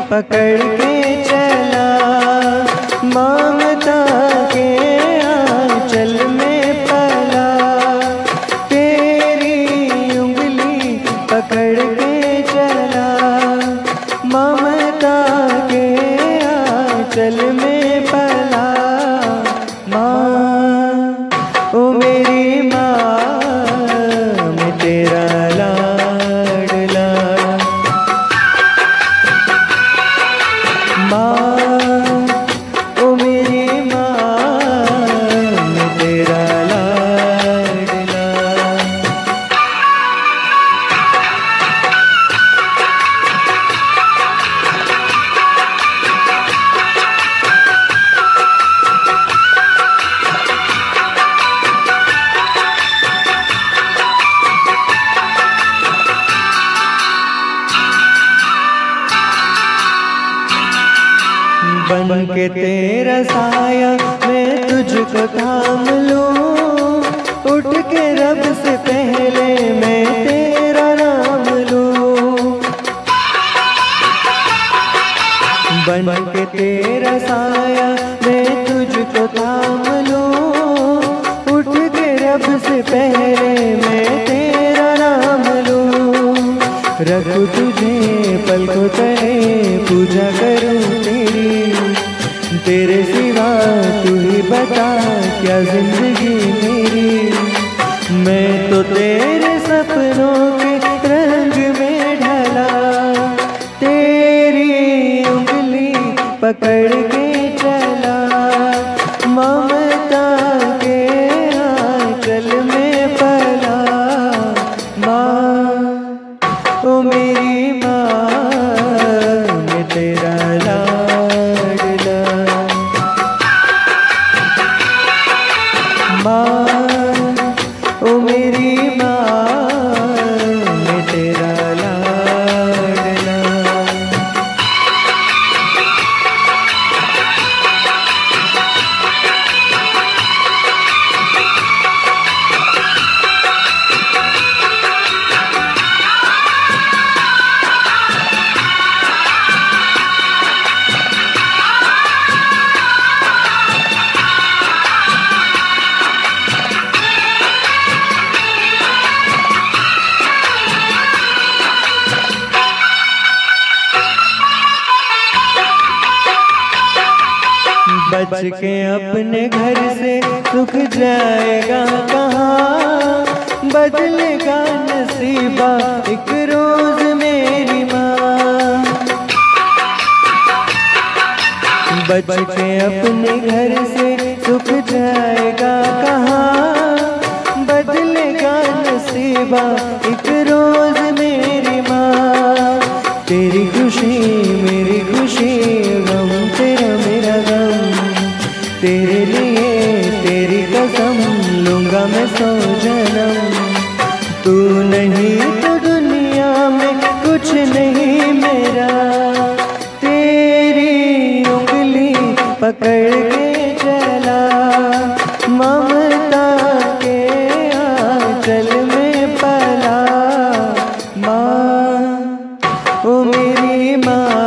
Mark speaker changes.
Speaker 1: पकड़ के चला, ममता के आंचल में पला। तेरी उंगली पकड़ के चला, ममता के आंचल में पला। माँ ओ मेरी माँ, मैं तेरा लाडला। माँ ओ मेरी माँ, मैं तेरा लाडला। बन के तेरा साया मैं तुझको थाम लूं, उठ के रब से पहले मैं तेरा नाम लूं। बन के तेरा साया मैं तुझको थाम लूं, उठ के रब से पहले मैं तेरा नाम लूं। रखूं तुझे पलकों तले, पूजा करूं तेरी, तेरे सिवा तू ही बता क्या जिंदगी मेरी। मैं तो तेरे सपनों के रंग में ढला, तेरी उंगली पकड़ के चला, ममता के आंचल में पला। माँ ओ मेरी माँ, मैं तेरा लाडला। माँ ओ मेरी माँ, मैं तेरा लाडला। बच के अपने घर से सुख जाएगा कहाँ, बदलेगा नसीबा एक रोज मेरी माँ। बच के अपने घर से सुख जाएगा कहाँ, बदलेगा नसीबा एक रोज मेरी माँ। तेरी खुशी मेरी खुशी, गम तेरा मेरा गम, तेरे लिए तेरी कसम लूंगा मैं 100 जन्म। तू नहीं तो दुनिया में कुछ नहीं मेरा, तेरी उंगली पकड़ के चला, ममता के आंचल में पला। माँ ओ मेरी माँ,